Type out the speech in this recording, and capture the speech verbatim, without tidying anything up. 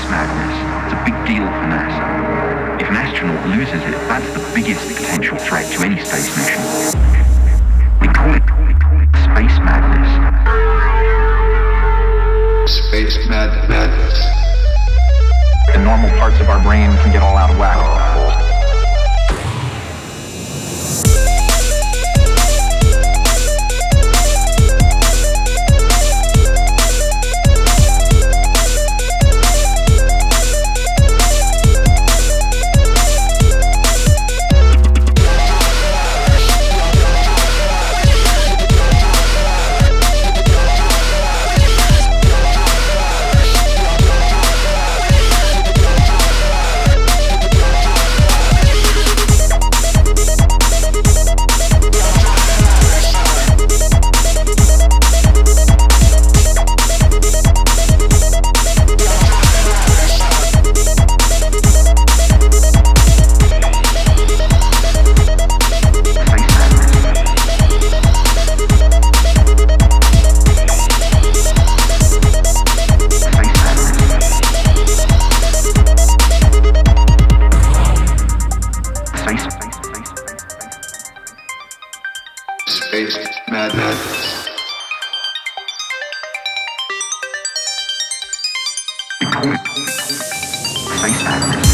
madness. It's a big deal for NASA. If an astronaut loses it, that's the biggest potential threat to any space mission. We call it, we call it space madness. Space mad madness. The normal parts of our brain can get all out of whack. Space mad madness. We call it space madness.